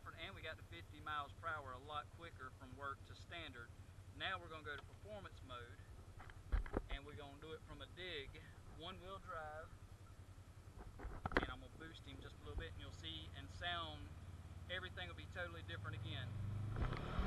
different, and we got to 50 miles per hour a lot quicker from work to standard. Now we're going to go to performance mode, and we're going to do it from a dig, one-wheel drive, and I'm going to boost him just a little bit, and you'll see and sound, everything will be totally different again.